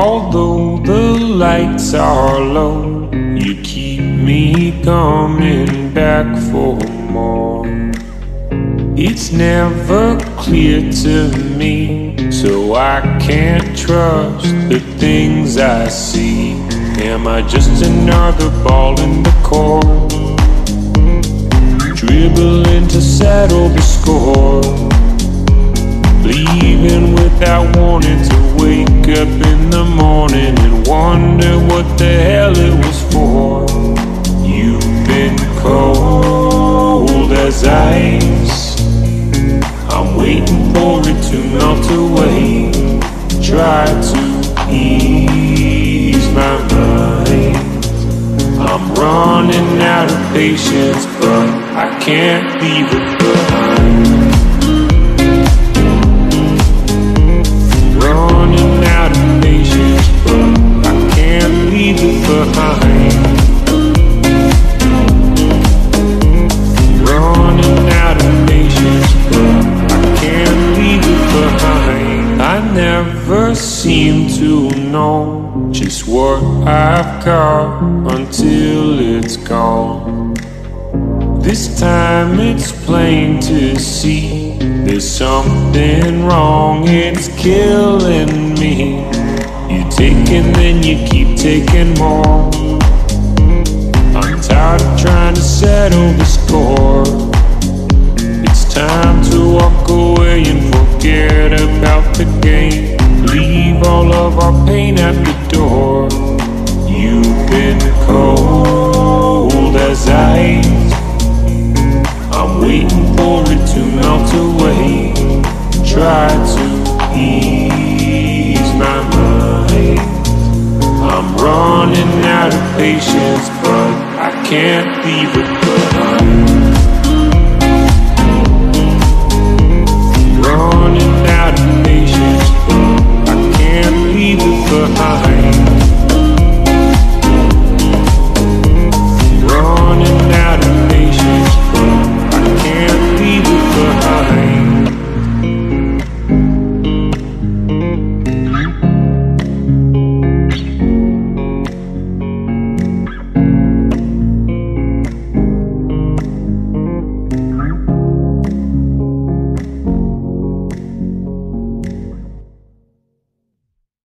Although the lights are low, you keep me coming back for more. It's never clear to me, so I can't trust the things I see. Am I just another ball in the court, dribbling to settle the score, leaving without wanting to wake up in the morning and wonder what the hell it was for? You've been cold as ice, I'm waiting for it to melt away. Try to ease my mind, I'm running out of patience, but I can't leave it behind. Running out of patience, but I can't leave it behind. Running out of patience, but I can't leave it behind. I never seem to know just what I've got until it's gone. This time it's plain to see there's something wrong, it's killing me. You take and then you keep taking more. I'm tired of trying to settle the score. It's time to walk away and forget about the game. Leave all of our pain at the door. You've been cold as ice, I'm waiting for it to melt away. Try to ease my mind, I'm running out of patience, but I can't leave it behind. Running out of patience, but I can't leave it behind.